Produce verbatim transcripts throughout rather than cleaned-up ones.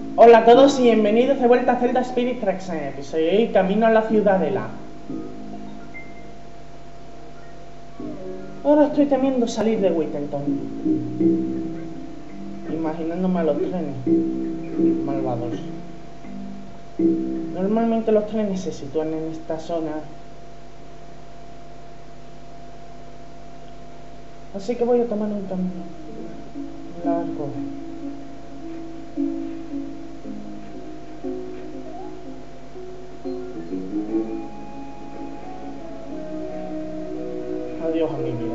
Hola a todos y bienvenidos de vuelta a Zelda Spirit Tracks en el episodio y camino a la ciudadela. Ahora estoy temiendo salir de Whittletown, imaginándome a los trenes malvados. Normalmente los trenes se sitúan en esta zona, así que voy a tomar un camino largo. Adiós a mi vida.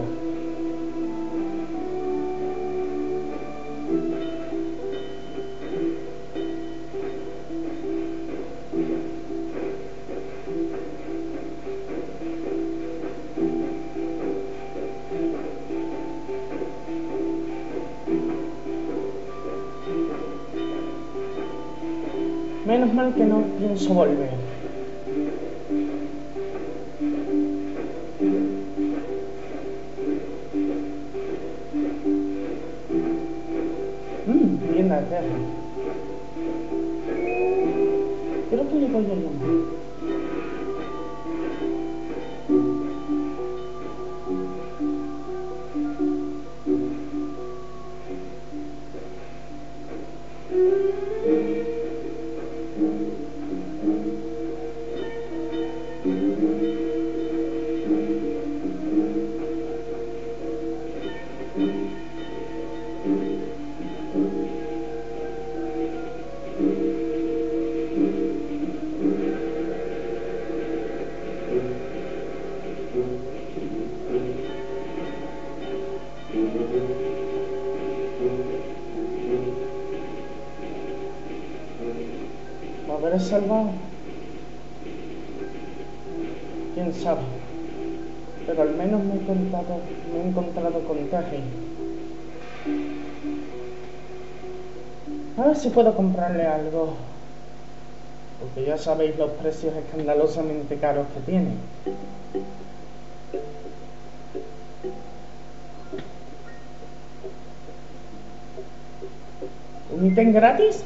Menos mal que no pienso volver. Mmm, bien la tierra. Creo que le voy a llamar. ¿Me habré salvado? Quién sabe, pero al menos me he encontrado, me he encontrado con Terry. A ver si puedo comprarle algo, porque ya sabéis los precios escandalosamente caros que tiene. ¿Un ítem gratis?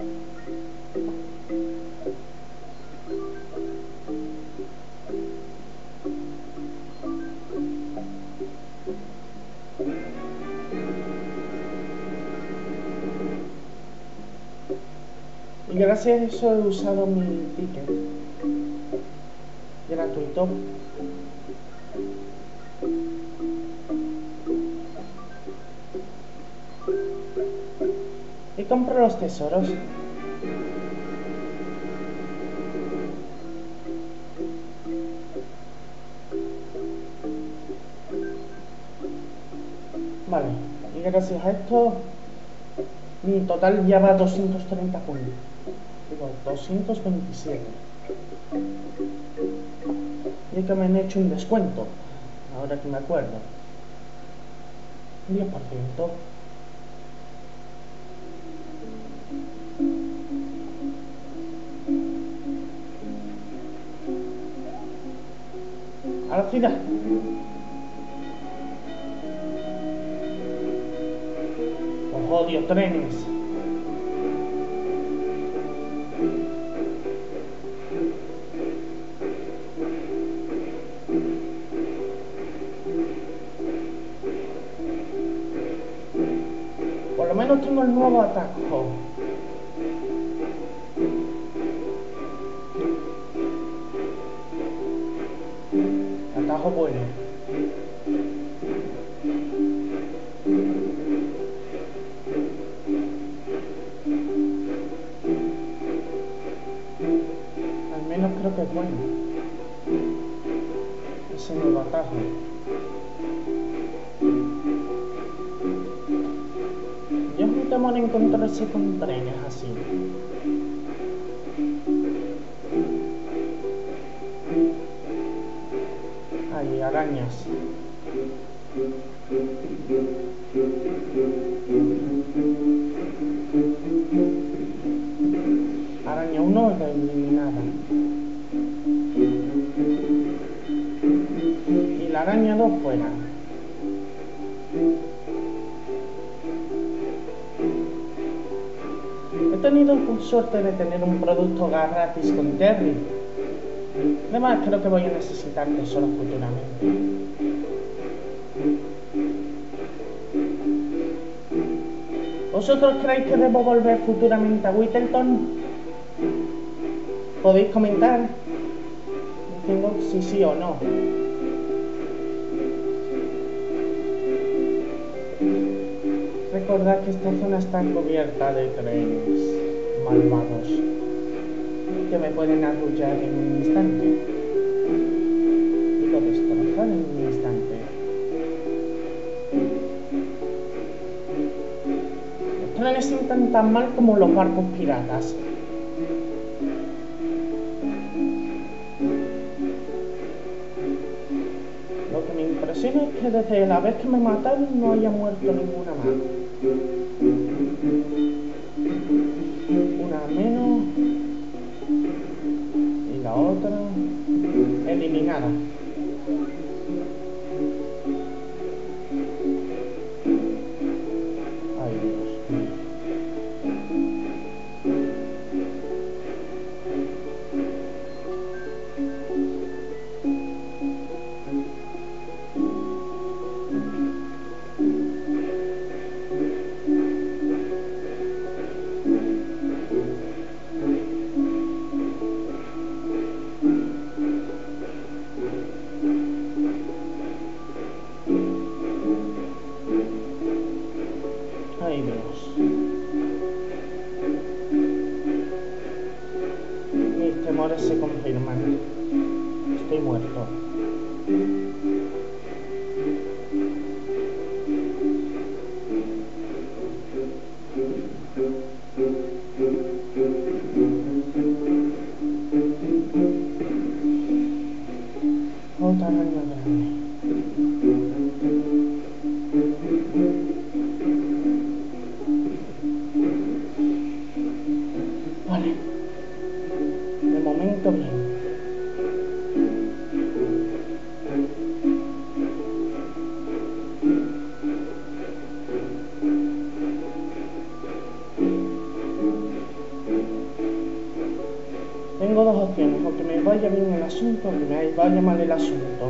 Y gracias a eso he usado mi ticket gratuito. Y compro los tesoros. Vale, y gracias a esto mi total ya va a doscientos treinta puntos. Digo, doscientos veintisiete. Y es que me han hecho un descuento, ahora que me acuerdo. diez por ciento. A la ciudad. Os odio, trenes. Por lo menos tengo el nuevo atajo. Atajo bueno. Al menos creo que es bueno ese nuevo atajo. Yo me temo en encontrarse con trenes así. Hay arañas. Araña uno eliminada. Y la araña dos fuera. tenido suerte de tener un producto gratis con Terry. Además, creo que voy a necesitar tesoros futuramente. ¿Vosotros creéis que debo volver futuramente a Whittleton? Podéis comentar diciendo si sí o no. Recordad que esta zona está cubierta de trenes malvados que me pueden arrullar en un instante. Digo, destrozar en un instante. Los trenes sientan tan mal como los barcos piratas. Lo que me impresiona es que desde la vez que me mataron no haya muerto ninguna más. Una menos y la otra eliminada. Ay, Dios mío. Ay, Dios. Mis temores se confirman. Estoy muerto. Otra araña grande. Vale. De momento bien. Tengo dos opciones, o que me vaya bien el asunto o que me vaya mal el asunto.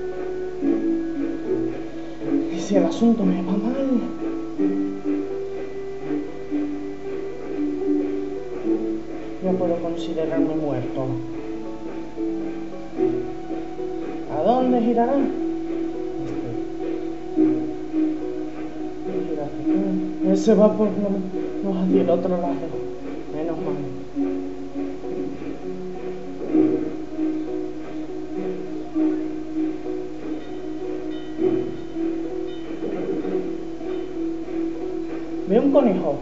Y si el asunto me va mal, ya puedo considerarme muerto. ¿A dónde girará? Este. Ese va por lo no, hacia el otro lado. Menos mal. Veo un conejo.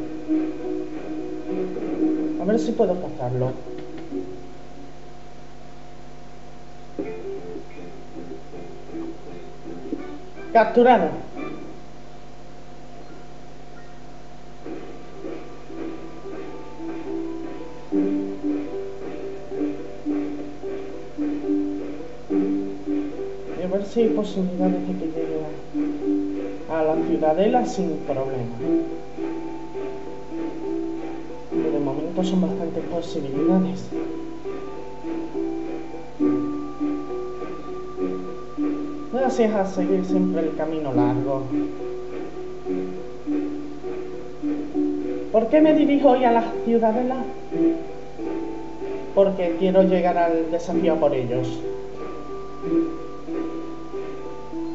A ver si puedo cazarlo. Capturado. Y a ver si hay posibilidades de que llegue a, a la ciudadela sin problema. De momento son bastantes posibilidades. Gracias a seguir siempre el camino largo. ¿Por qué me dirijo hoy a la ciudadela? Porque quiero llegar al desafío por ellos.